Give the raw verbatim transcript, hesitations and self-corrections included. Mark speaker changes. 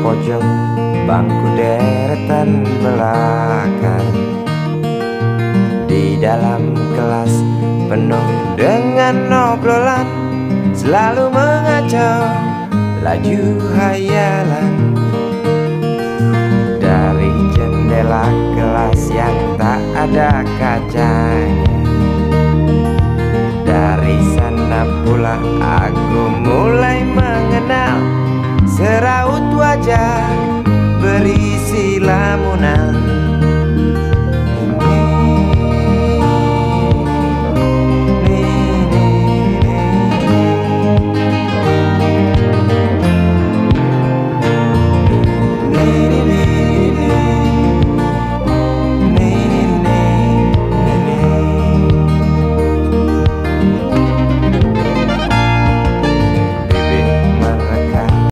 Speaker 1: pojok bangku deretan belakang. Di dalam kelas penuh dengan obrolan, selalu mengacau laju hayalan. Dari jendela kelas yang tak ada kacanya, dari sana pula aku mulai mengenal seraut wajah berisi lamunan.